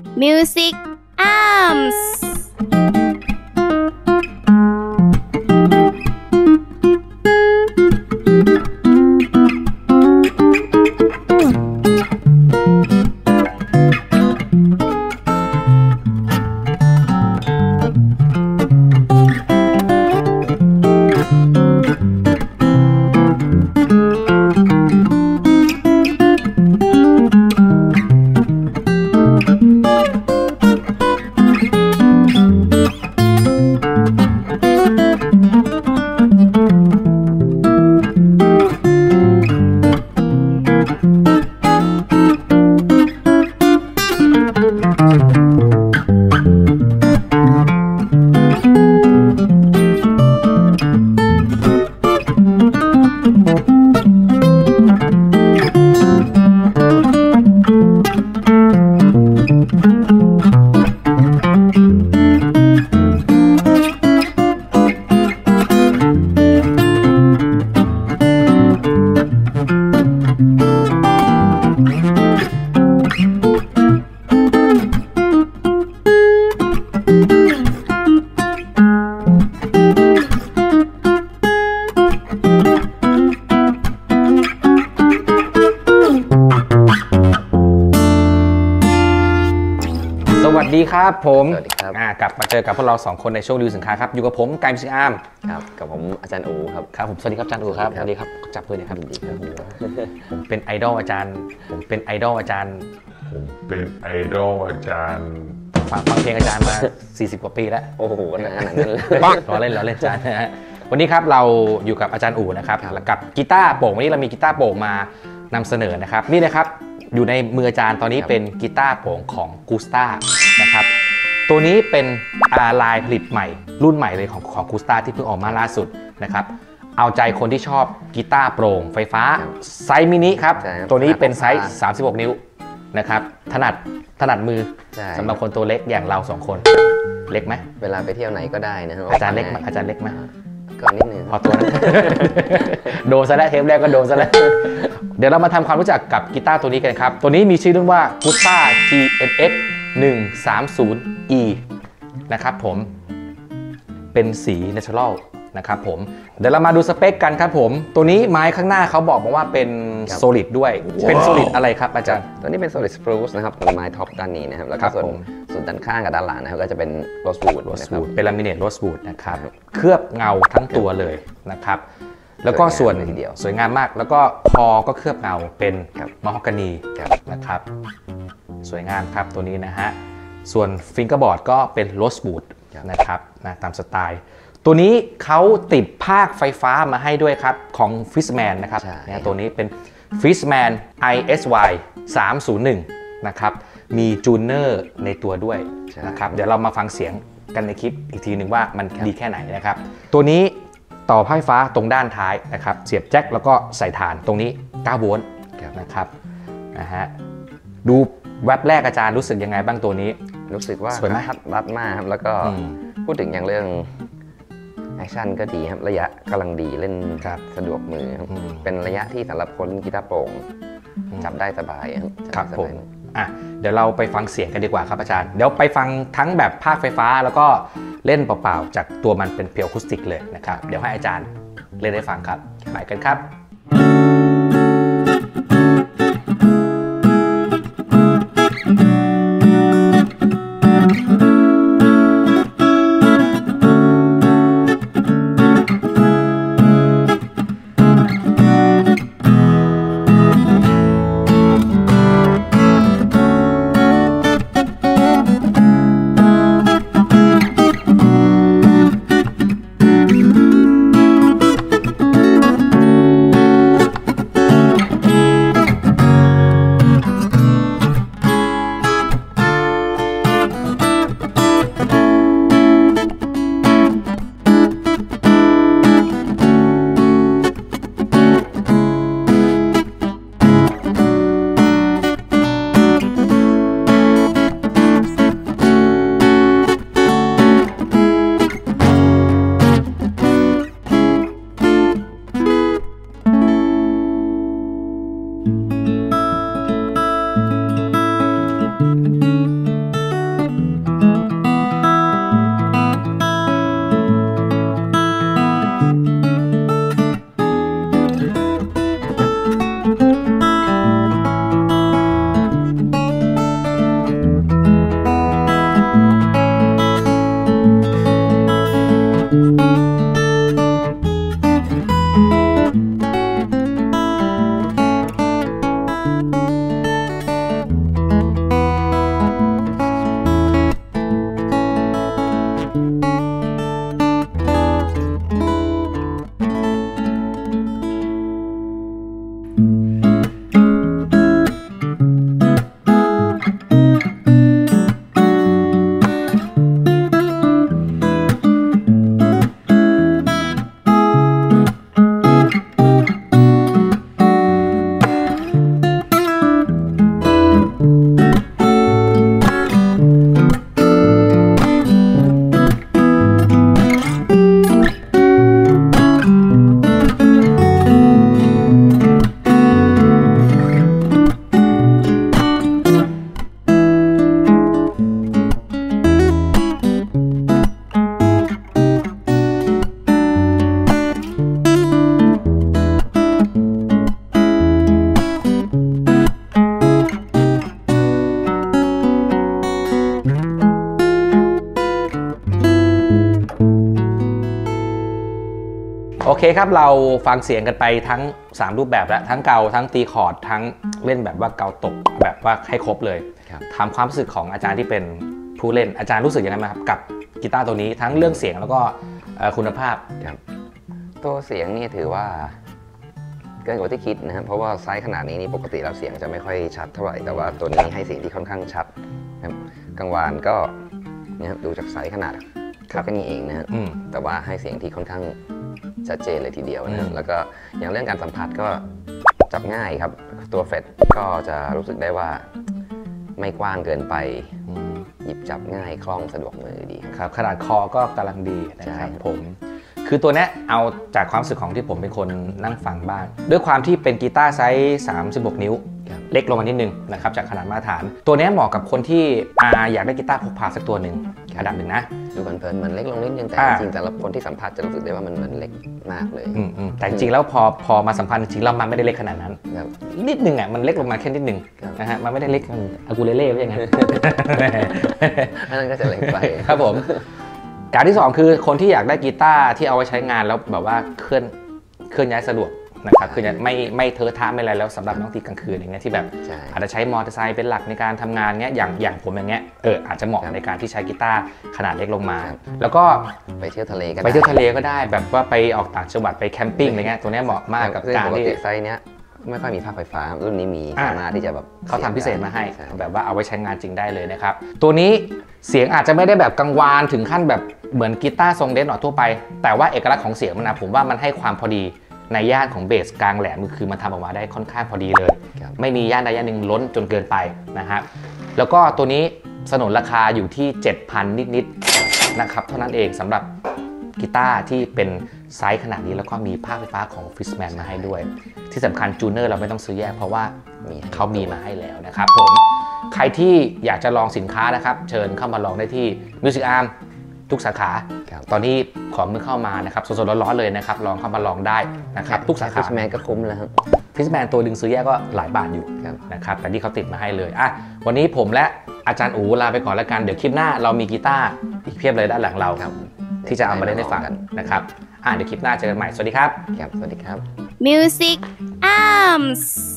Music Arms สวัสดีครับผมสวัสดีครับกลับมาเจอกับพวกเรา2คนในช่วงรีวิวสินค้าครับอยู่กับผมไกด์มิวสิกอาร์มครับกับผมอาจารย์อูครับครับผมสวัสดีครับอาจารย์อูครับสวัสดีครับจับมือหน่อยครับดีครับผมเป็นไอดอลอาจารย์ผมเป็นไอดอลอาจารย์ฟังเพลงอาจารย์มา40 กว่าปีแล้วโอ้โหขนาดนั้นเลยล้อเล่นอาจารย์นะฮะวันนี้ครับเราอยู่กับอาจารย์อูนะครับกับกีตาร์โปร่งวันนี้เรามีกีตาร์โปร่งมานำเสนอนะครับนี่นะครับอยู่ในมืออาจารย์ตอนนี้เป็นกีตาร์โปร่งของกูสตานะครับตัวนี้เป็นลายผลิตใหม่รุ่นใหม่เลยของกูสตาที่เพิ่งออกมาล่าสุดนะครับเอาใจคนที่ชอบกีตาร์โปร่งไฟฟ้าไซส์มินิครับตัวนี้เป็นไซส์36 นิ้วนะครับถนัดมือสำหรับคนตัวเล็กอย่างเรา2คนเล็กไหมเวลาไปเที่ยวไหนก็ได้นะครับอาจารย์เล็กไหมก็นิดนึงพอตัวนั้นโดนซะแล้วเทปแรกก็โดนซะแล้วเดี๋ยวเรามาทำความรู้จักกับกีตาร์ตัวนี้กันครับตัวนี้มีชื่อรุ่นว่า Gusta GMX 130E นะครับผมเป็นสี Natural นะครับผมเดี๋ยวเรามาดูสเปคกันครับผมตัวนี้ไม้ข้างหน้าเขาบอกมาว่าเป็น Solid ด้วยเป็น Solid อะไรครับอาจารย์ตัวนี้เป็น Solid Spruce นะครับไม้ท็อปด้านนี้นะครับแล้วก็ส่วนด้านข้างกับด้านหลังนะครับก็จะเป็น Rosewood นะครับเป็น Laminate Rosewood นะครับเคลือบเงาทั้งตัวเลยนะครับแล้วก็ส่วนสวยงามมากแล้วก็คอก็เคลือบเงาเป็นมะฮอกกานีนะครับสวยงามครับตัวนี้นะฮะส่วนฟิงเกอร์บอร์ดก็เป็นโรสบูดนะครับนะตามสไตล์ตัวนี้เขาติดภาคไฟฟ้ามาให้ด้วยครับของ Fishman นะครับนะตัวนี้เป็น Fishman ISY 301นะครับมีจูเนอร์ในตัวด้วยนะครับเดี๋ยวเรามาฟังเสียงกันในคลิปอีกทีหนึ่งว่ามันดีแค่ไหนนะครับตัวนี้ต่อไฟฟ้าตรงด้านท้ายนะครับเสียบแจ็คแล้วก็ใส่ฐานตรงนี้9 โวลต์นะครับนะฮะดูแว็บแรกอาจารย์รู้สึกยังไงบ้างตัวนี้รู้สึกว่าสวยมากรัดมากครับแล้วก็พูดถึงอย่างเรื่องแอคชั่นก็ดีครับระยะกำลังดีเล่นสะดวกมือเป็นระยะที่สำหรับคนกีตาร์โปร่งจับได้สบายครับผมเดี๋ยวเราไปฟังเสียงกันดีกว่าครับอาจารย์เดี๋ยวไปฟังทั้งแบบภาคไฟฟ้าแล้วก็เล่นเปล่าๆจากตัวมันเป็นเพียวอะคูสติกเลยนะครับเดี๋ยวให้อาจารย์เล่นให้ฟังครับไปกันครับโอเคครับเราฟังเสียงกันไปทั้ง3รูปแบบแล้วทั้งเกาทั้งตีคอร์ดทั้งเล่นแบบว่าเกาตกแบบว่าให้ครบเลยถามความรู้สึกของอาจารย์ที่เป็นผู้เล่นอาจารย์รู้สึกยังไงบ้างครับกับกีตาร์ตัวนี้ทั้งเรื่องเสียงแล้วก็คุณภาพครับตัวเสียงนี่ถือว่าเกินกว่าที่คิดนะครับเพราะว่าไซส์ขนาดนี้นี่ปกติแล้วเสียงจะไม่ค่อยชัดเท่าไหร่แต่ว่าตัวนี้ให้เสียงที่ค่อนข้างชัดครับกังวานก็นะครับดูจากไซส์ขนาดแค่นี้เองนะครับแต่ว่าให้เสียงที่ค่อนข้างชัดเจนเลยทีเดียวนะแล้วก็อย่างเรื่องการสัมผัสก็จับง่ายครับตัวเฟรตก็จะรู้สึกได้ว่าไม่กว้างเกินไปหยิบจับง่ายคล่องสะดวกมือดีครับขนาดคอก็กำลังดีนะครับผมคือตัวนี้เอาจากความรู้สึกของที่ผมเป็นคนนั่งฟังบ้างด้วยความที่เป็นกีตาร์ไซส์36 นิ้วเล็กลงมานิดนึงนะครับจากขนาดมาตรฐานตัวนี้เหมาะกับคนที่อยากได้กีตาร์พกพาสักตัวหนึ่งอันดับหนึ่งนะดูเพลินๆมันเล็กลงนิดนึงแต่จริงๆแต่ละคนที่สัมผัสจะรู้สึกได้ว่ามันเล็กมากเลยแต่จริงๆแล้วพอมาสัมพันธ์จริงๆแล้วมันไม่ได้เล็กขนาดนั้นนิดนึงอ่ะมันเล็กลงมาแค่นิดนึงนะฮะมันไม่ได้เล็กอากูเล่ๆไว้อย่างนั้นอันนั้นก็จะเล็กไปครับผมการที่2คือคนที่อยากได้กีตาร์ที่เอาไว้ใช้งานแล้วแบบว่าเคลื่อนย้ายสะดวกนะครับคือไม่เทอะทะไม่อะไรแล้วสำหรับน้องตีกลางคืนอย่างเงี้ยที่แบบอาจจะใช้มอเตอร์ไซค์เป็นหลักในการทำงานเงี้ยอย่างผมอย่างเงี้ยอาจจะเหมาะในการที่ใช้กีตาร์ขนาดเล็กลงมาแล้วก็ไปเที่ยวทะเลก็ได้แบบว่าไปออกต่างจังหวัดไปแคมปิ้งอะไรเงี้ยตัวนี้เหมาะมากกับการที่ไซส์เนี้ยไม่ค่อยมีภาคไฟฟ้ารุ่นนี้มีสามารถที่จะแบบเขาทำพิเศษมาให้แบบว่าเอาไว้ใช้งานจริงได้เลยนะครับตัวนี้เสียงอาจจะไม่ได้แบบกังวานถึงขั้นแบบเหมือนกีตาร์ทรงเดนหนอทั่วไปแต่ว่าเอกลักษณ์ของเสียงมันนะผมว่ามันให้ความพอดีในย่านของเบสกลางแหลมคือมันทำออกมาได้ค่อนข้างพอดีเลยไม่มีย่านใดย่านหนึ่งล้นจนเกินไปนะฮะแล้วก็ตัวนี้สนนราคาอยู่ที่ 7,000 นิดๆนะครับเท่านั้นเองสำหรับกีตาร์ที่เป็นไซส์ขนาดนี้แล้วก็มีภาคไฟฟ้าของ Fishman มาให้ด้วยที่สำคัญจูเนอร์เราไม่ต้องซื้อแยกเพราะว่าเขามีมาให้แล้วนะครับผมใครที่อยากจะลองสินค้านะครับเชิญเข้ามาลองได้ที่ Music Arm ทุกสาขาตอนนี้ของเพิ่งเข้ามานะครับสดๆร้อนๆเลยนะครับลองเข้ามาลองได้นะครับทุกสาขา Fishman ก็คุ้มแล้วครับ Fishman ตัวดึงซื้อแยกก็หลายบาทอยู่นะครับแต่ที่เขาติดมาให้เลยวันนี้ผมและอาจารย์อู๋ลาไปก่อนแล้วกันเดี๋ยวคลิปหน้าเรามีกีตาร์อีกเพียบเลยด้านหลังเราที่จะเอามาเล่นให้ฟังกันนะครับเดี๋ยวคลิปหน้าเจอกันใหม่สวัสดีครับสวัสดีครับ Music Arms